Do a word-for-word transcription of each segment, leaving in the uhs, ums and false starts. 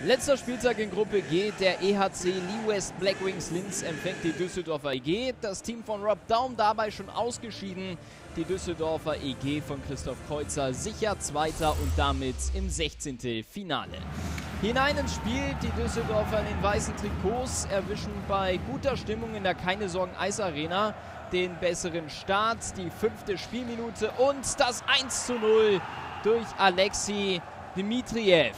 Letzter Spieltag in Gruppe G. Der E H C Lee West Black Wings Linz empfängt die Düsseldorfer E G. Das Team von Rob Daum dabei schon ausgeschieden. Die Düsseldorfer E G von Christoph Kreuzer sicher Zweiter und damit im sechzehnten Finale. Hinein ins Spiel, die Düsseldorfer in den weißen Trikots erwischen bei guter Stimmung in der Keine-Sorgen-Eisarena den besseren Start. Die fünfte Spielminute und das eins zu null durch Alexei Dmitriev.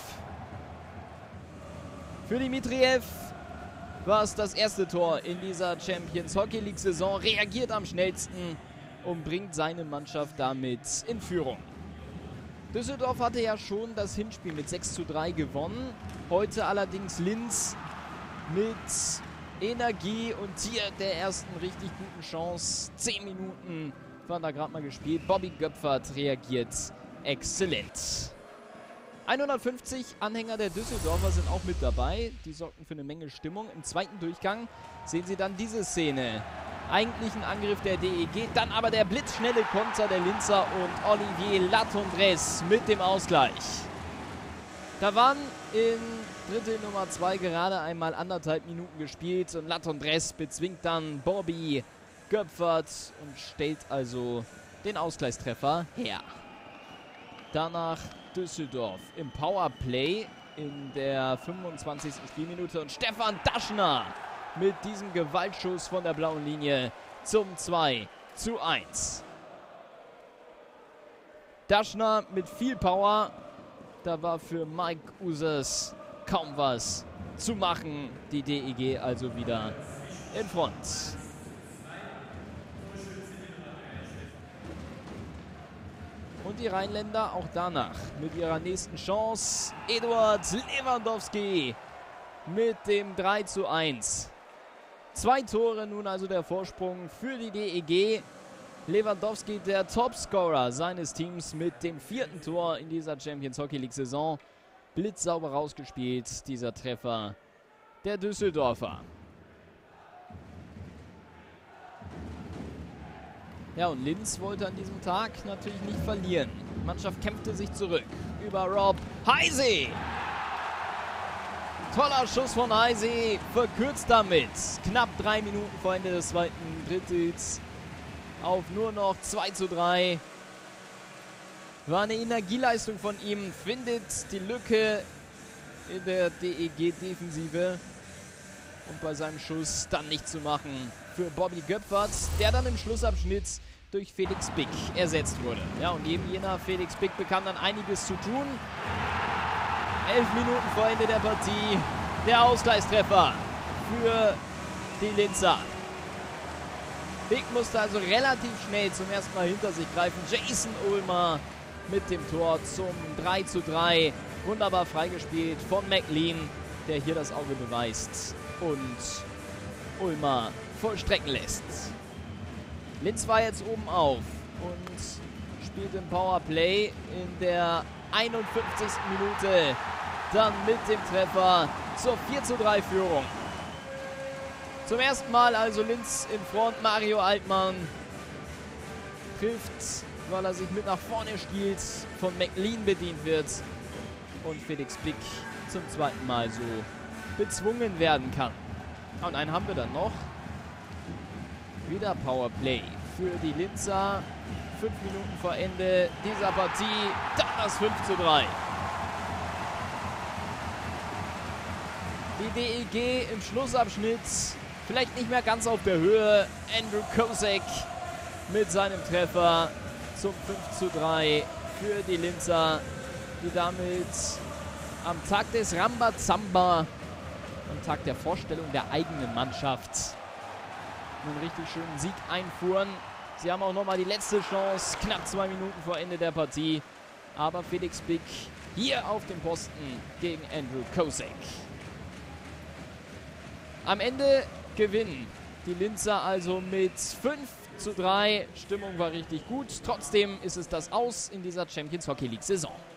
Für Dmitriev war es das erste Tor in dieser Champions Hockey League Saison, reagiert am schnellsten und bringt seine Mannschaft damit in Führung. Düsseldorf hatte ja schon das Hinspiel mit sechs zu drei gewonnen, heute allerdings Linz mit Energie und hier der ersten richtig guten Chance. Zehn Minuten waren da gerade mal gespielt. Bobby Göpfert reagiert exzellent. hundertfünfzig Anhänger der Düsseldorfer sind auch mit dabei. Die sorgten für eine Menge Stimmung. Im zweiten Durchgang sehen Sie dann diese Szene. Eigentlich ein Angriff der D E G, dann aber der blitzschnelle Konter der Linzer und Olivier Latondres mit dem Ausgleich. Da waren in Drittel Nummer zwei gerade einmal anderthalb Minuten gespielt und Latondres bezwingt dann Bobby Göpfert und stellt also den Ausgleichstreffer her. Danach Düsseldorf im Powerplay in der fünfundzwanzigsten Spielminute und Stefan Daschner mit diesem Gewaltschuss von der blauen Linie zum zwei zu eins. Daschner mit viel Power, da war für Mike Users kaum was zu machen. Die D E G also wieder in Front. Und die Rheinländer auch danach mit ihrer nächsten Chance. Eduard Lewandowski mit dem drei zu eins. Zwei Tore nun also der Vorsprung für die D E G. Lewandowski der Topscorer seines Teams mit dem vierten Tor in dieser Champions Hockey League Saison. Blitzsauber rausgespielt, dieser Treffer der Düsseldorfer. Ja, und Linz wollte an diesem Tag natürlich nicht verlieren. Die Mannschaft kämpfte sich zurück über Rob Heisey. Toller Schuss von Heisey, verkürzt damit. Knapp drei Minuten vor Ende des zweiten Drittels auf nur noch zwei zu drei. War eine Energieleistung von ihm, findet die Lücke in der D E G-Defensive. Und bei seinem Schuss dann nicht zu machen für Bobby Göpfert, der dann im Schlussabschnitt durch Felix Bick ersetzt wurde. Ja, und neben jener Felix Bick bekam dann einiges zu tun. Elf Minuten vor Ende der Partie der Ausgleichstreffer für die Linzer. Bick musste also relativ schnell zum ersten Mal hinter sich greifen. Jason Ulmer mit dem Tor zum drei zu drei. Wunderbar freigespielt von McLean, der hier das Auge beweist und Ulmer vollstrecken lässt. Linz war jetzt oben auf und spielt im Powerplay in der einundfünfzigsten Minute dann mit dem Treffer zur vier zu drei Führung. Zum ersten Mal also Linz in Front. Mario Altmann trifft, weil er sich mit nach vorne spielt, von McLean bedient wird und Felix Bick zum zweiten Mal so bezwungen werden kann. Und einen haben wir dann noch. Wieder Powerplay für die Linzer. Fünf Minuten vor Ende dieser Partie. Dann das fünf zu drei. Die D E G im Schlussabschnitt vielleicht nicht mehr ganz auf der Höhe. Andrew Kosek mit seinem Treffer zum fünf zu drei für die Linzer, die damit am Tag des Rambazamba, am Tag der Vorstellung der eigenen Mannschaft, einen richtig schönen Sieg einfuhren. Sie haben auch nochmal die letzte Chance, knapp zwei Minuten vor Ende der Partie. Aber Felix Bick hier auf dem Posten gegen Andrew Kosek. Am Ende gewinnen die Linzer also mit fünf zu drei. Stimmung war richtig gut. Trotzdem ist es das Aus in dieser Champions Hockey League Saison.